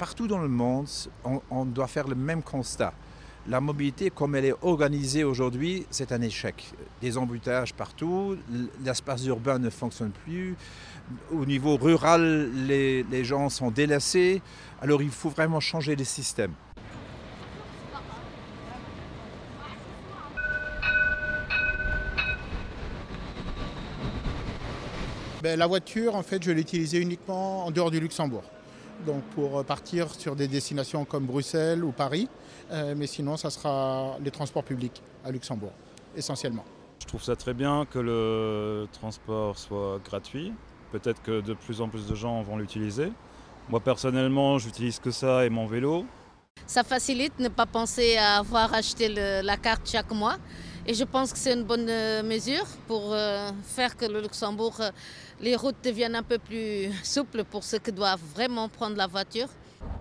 partout dans le monde, on doit faire le même constat. La mobilité, comme elle est organisée aujourd'hui, c'est un échec. Des embouteillages partout, l'espace urbain ne fonctionne plus. Au niveau rural, les gens sont délaissés. Alors il faut vraiment changer les systèmes. La voiture, en fait, je l'ai utilisée uniquement en dehors du Luxembourg. Donc pour partir sur des destinations comme Bruxelles ou Paris. Mais sinon, ça sera les transports publics à Luxembourg, essentiellement. Je trouve ça très bien que le transport soit gratuit. Peut-être que de plus en plus de gens vont l'utiliser. Moi personnellement, j'utilise que ça et mon vélo. Ça facilite ne pas penser à avoir acheté la carte chaque mois. Et je pense que c'est une bonne mesure pour faire que le Luxembourg, les routes deviennent un peu plus souples pour ceux qui doivent vraiment prendre la voiture.